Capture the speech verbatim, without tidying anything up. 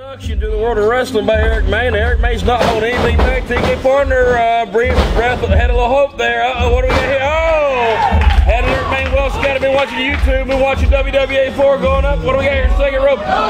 Introduction to the world of wrestling by Eric Mayne. Eric Mayne's not holding anything back. T K partner, uh, breathe, breath, had a little hope there. Uh oh, what do we got here? Oh! Had Eric Mayne well scouted, been watching YouTube, been watching W W A four going up. What do we got here? Second rope.